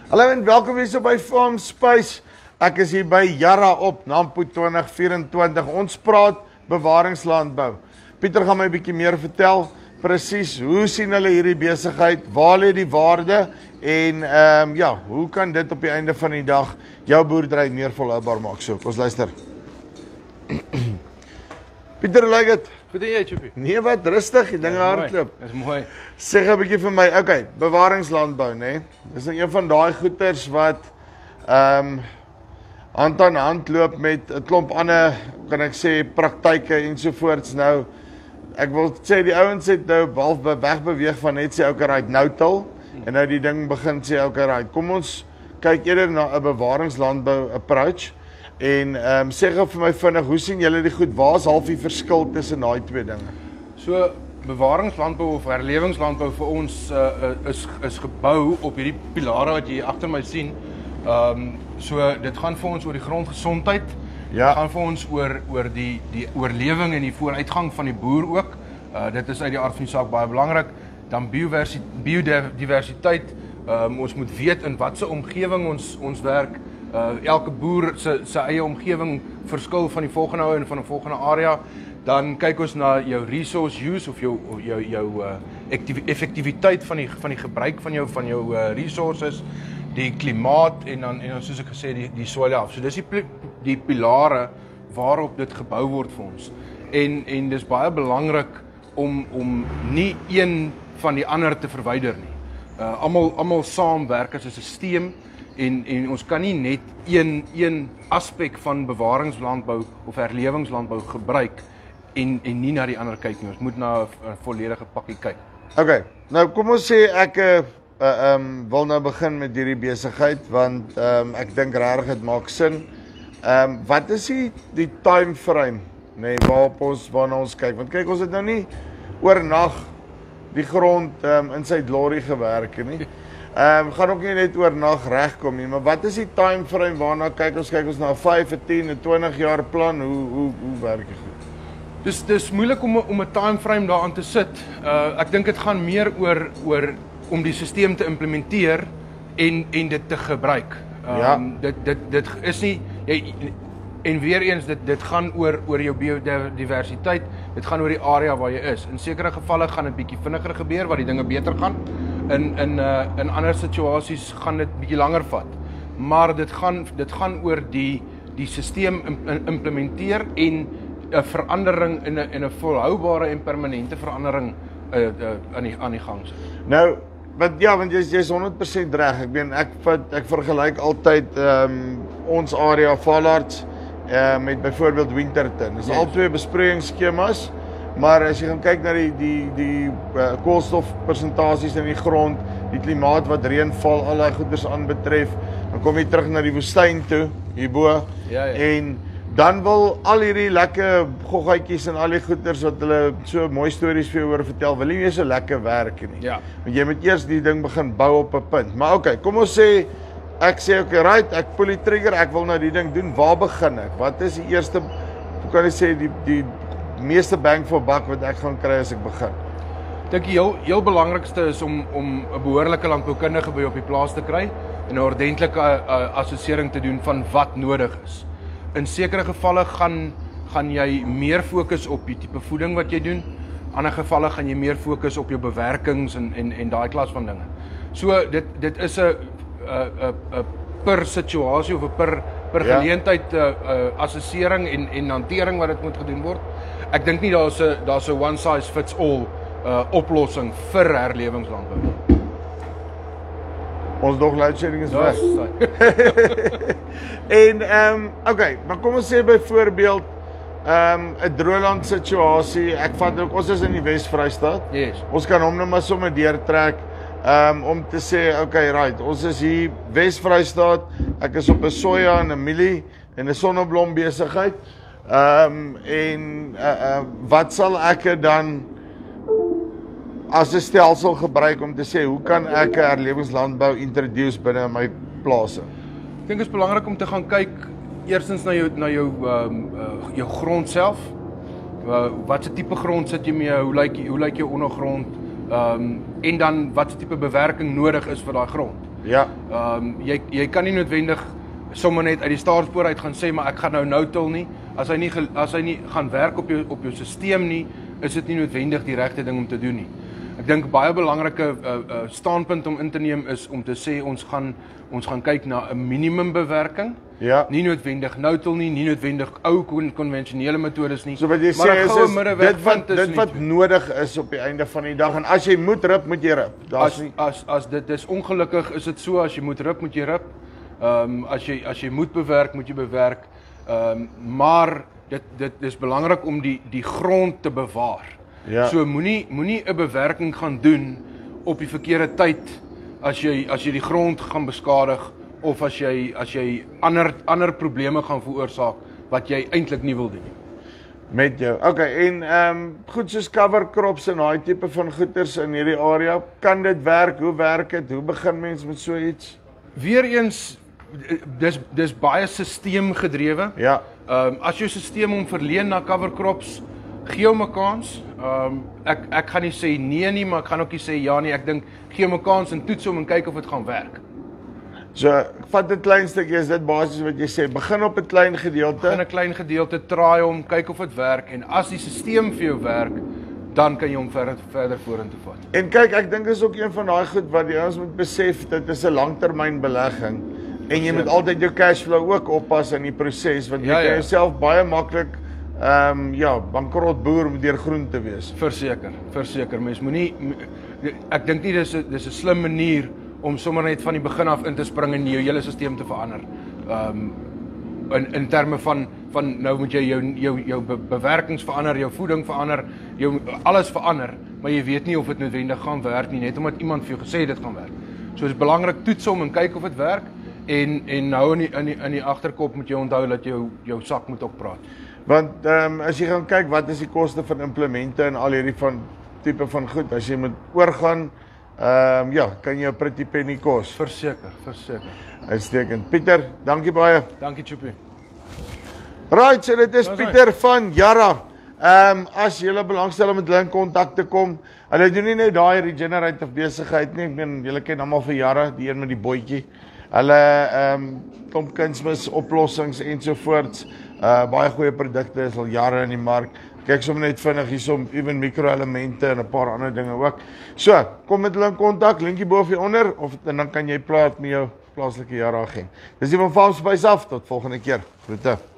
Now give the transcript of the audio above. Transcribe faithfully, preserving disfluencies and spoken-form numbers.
Hallo en welkom weer so by Farm Space. Ek is hier by Jara op Nampo twintig vyf-en-twintig. Ons praat bewaringslandbou. Pieter gaan my 'n bietjie meer vertel presies hoe sien hulle hierdie besigheid, waar lê die waarde en ehm um, ja, hoe kan dit op die einde van die dag jou boerdery meer volhoubaar maak? So, ons luister. Pieter, hoe lyk dit? Goed en jy, Choppie? Nee, wat rustig, die dinge hardloop. Dis mooi. Sê 'n bietjie vir my, okay, bewaringslandbou, né? Nee? Dis een van daai goeters wat ehm um, hand aan hand loop met 'n klomp ander, kan ek sê, praktyke ensovoorts. Nou, ek wil sê die ouens het nou half wegbeweeg van net sê okay, right, nou til en nou die ding begin sê okay, right, kom ons kyk eerder na 'n bewaringslandbou approach. En ehm um, sê gou vir my vinnig, hoe sien julle die goed? Waar is half die verskil tussen daai twee dinge? So bewaringslandbou of herlewingslandbou vir ons uh, is is gebou op hierdie pilare wat jy agter my sien. Ehm um, so dit gaan vir ons oor die grondgesondheid. Ja. Dit gaan vir ons oor oor die die oorlewing en die vooruitgang van die boer ook. Uh, dit is uit die aard van die saak baie belangrik. Dan biodiversiteit. Ehm um, ons moet weet in watter omgewing ons ons werk. Uh, elke boer se se eie omgewing verskil van die volgende ou en van 'n volgende area. Dan kyk ons na jou resource use of jou jou jou uh, effektiwiteit van die van die gebruik van jou van jou uh, resources, die klimaat en dan en dan soos ek gesê die die soil health. So dis die die pilare waarop dit gebou word vir ons. En en dis baie belangrik om om nie een van die ander te verwyder nie. Uh, almal almal saamwerk as 'n stelsel. En, en ons kan nie net een, een aspek van bewaringslandbou of herlewingslandbou gebruik en, en nie na die ander kyk nie. Ons moet na 'n volledige pakkie kyk. Okay, nou kom ons sê ek uh, uh, um, wil nou begin met hierdie besigheid want um, ek dink regtig dit maak sin. Um, wat is die, die time frame nee, waarop ons, waarna ons kyk? Want kyk, ons het nou nie oornag die grond um, in sy glorie gewerk nie. Ehm um, gaan ook nie net oornag regkom nie, maar wat is die time frame waarna kyk ons? Kyk ons na 'n vyf, 'n tien, 'n twintig jaar plan? Hoe hoe hoe werk dit goed? Dis dis moeilik om om 'n time frame daaraan te sit. Uh ek dink dit gaan meer oor oor om die stelsel te implementeer en en dit te gebruik. Ehm Ja. um, dit dit dit is nie jy en weer eens dit dit gaan oor oor jou biodiversiteit. Dit gaan oor die area waar jy is. In sekere gevalle gaan dit bietjie vinniger gebeur waar die dinge beter gaan. In in uh, in ander situasies gaan dit bietjie langer vat. Maar dit gaan dit gaan oor die die stelsel implementeer en 'n verandering in 'n in 'n volhoubare en permanente verandering uh, uh, aan die aan die gang sit. Nou, wat ja, want jy's jy's honderd persent reg. Ek meen ek vat ek vergelyk altyd ehm um, ons area Valarts uh, met byvoorbeeld Winterton. Dis Yes. al twee besproeiingsskemas. Maar as jy gaan kyk na die die die uh, koolstofpersentasies in die grond, die klimaat wat reën val, al daai goeders aanbetref, dan kom jy terug na die woestyn toe hierbo. Ja, ja. En dan wil al hierdie lekker goggetjies en al die goeders wat hulle so mooi stories vir jou oor vertel, wil nie meer so lekker werk nie. Ja. Want jy moet eers die ding begin bou op 'n punt. Maar okay, kom ons sê ek sê okay, right, ek pull die trigger, ek wil nou die ding doen. Waar begin ek? Wat is die eerste, hoe kan ek sê die die meeste bang for buck wat ek gaan kry as ek begin? Ek dink die heel heel belangrikste is om om 'n behoorlike landboukundige by op die plaas te kry en 'n ordentlike uh, assessering te doen van wat nodig is. In sekere gevalle gaan gaan jy meer fokus op die tipe voeding wat jy doen. Ander gevalle gaan jy meer fokus op jou bewerkings en en en daai klas van dinge. So dit dit is 'n 'n 'n 'n per situasie of 'n per per Ja. geleentheid 'n uh, uh, assessering en en hantering wat dit moet gedoen word. Ek dink nie daar's 'n daar's 'n one size fits all uh, oplossing vir herlewingslandbou. Ons dog load shedding is weg. Dis En ehm um, okay, maar kom ons sê byvoorbeeld ehm um, 'n droëland situasie. Ek vat ook ons is in die Wes-Vrystaat. Yes. Ons kan hom net maar sommer deurtrek ehm um, om te sê okay, right, ons is hier Wes-Vrystaat. Ek is op 'n soja en 'n mielie en 'n sonneblom besigheid. Ehm um, en uh, uh, wat sal ek dan as 'n stelsel gebruik om te sê hoe kan ek 'n herlewingslandbou introduce binne my plase? Ek dink dit is belangrik om te gaan kyk eerstens na jou na jou ehm um, uh, jou grond self. Uh, wat se tipe grond sit jy mee? Hoe lyk hoe lyk jou ondergrond? Ehm um, en dan wat se tipe bewerking nodig is vir daai grond. Ja. Ehm um, jy jy kan nie noodwendig sommer net uit die staatspoor uit gaan sê maar ek gaan nou nou til nie. As hy nie as hy nie gaan werk op jou op jou stelsel nie, is dit nie noodwendig die regte ding om te doen nie. Ek dink baie belangrike uh, uh, standpunt om in te neem is om te sê ons gaan ons gaan kyk na 'n minimumbewerking. Ja. Nie noodwendig nou-til nie, nie noodwendig ou konvensionele metodes nie. So wat jy maar sê is, is dit wat is dit wat nodig is op die einde van die dag en as jy moet rip, moet jy rip. As as as dit is ongelukkig is dit so as jy moet rip, moet jy rip. Ehm um, as jy as jy moet bewerk, moet jy bewerk. Ehm um, maar dit dit is belangrik om die die grond te bewaar. Ja. So moenie moenie 'n bewerking gaan doen op die verkeerde tyd as jy as jy die grond gaan beskadig of as jy as jy ander ander probleme gaan veroorsaak wat jy eintlik nie wil doen nie. Met jou. Okay, en ehm um, goed soos cover crops en daai tipe van goeders in hierdie area, kan dit werk? Hoe werk dit? Hoe begin mens met so iets? Weereens dis dis baie sisteemgedrewe. Ja. Ehm um, as jou stelsel hom verleen na cover crops, gee hom 'n kans. Ehm um, ek ek gaan nie sê nee nie, maar ek gaan ook nie sê ja nie. Ek dink gee hom 'n kans en toets hom en kyk of dit gaan werk. So, vat 'n klein stukkie, is dit basies wat jy sê, begin op 'n klein gedeelte. Begin 'n klein gedeelte, traai hom, kyk of dit werk en as die stelsel vir jou werk, dan kan jy hom verder verder vorentoe vat. En kyk, ek dink dis ook een van daai goed wat jy ons moet besef, dit is 'n langtermynbelegging en jy moet altyd jou cashflow ook oppas in die proses want jy ja, ja. kan jouself baie maklik ehm um, ja, bankrot boer deur groen te wees. Verseker, verseker. Mens moenie ek dink nie dis 'n dis 'n slim manier om sommer net van die begin af in te spring en jou hele stelsel te verander. Ehm um, in in terme van van nou moet jy jou jou jou be, bewerkings verander, jou voeding verander, jou alles verander, maar jy weet nie of dit noodwendig gaan werk nie net omdat iemand vir jou gesê dit gaan werk. So dis belangrik toets hom en kyk of dit werk en en nou in die in die in die agterkop moet jy onthou dat jou jou sak moet ook praat. Want ehm um, as jy gaan kyk wat is die koste van implemente en al hierdie van tipe van goed, as jy moet oorgaan, ehm um, ja, kan jy 'n pretty penny kos. Verseker, verseker. Uitstekend. Pieter, dankie baie. Dankie Choppie. Right, so dit is Pieter van Yara. Ehm um, as jy belangstel om met hulle in kontak te kom, hulle doen nie net daai regenerative besigheid nie. Ek meen julle ken almal vir Yara, die een met die bootjie. Hulle ehm um, klomp kunsmis oplossings ensovoorts. Uh baie goeie produkte is al jare in die mark. Kyk sommer net vinnig hiersom, ewen mikroelemente en 'n paar ander dinge ook. So, kom met hulle in kontak, linkie bo of hieronder of en dan kan jy praat met jou plaaslike Yara agent. Dis die van Farms Spice af, tot volgende keer. Groete.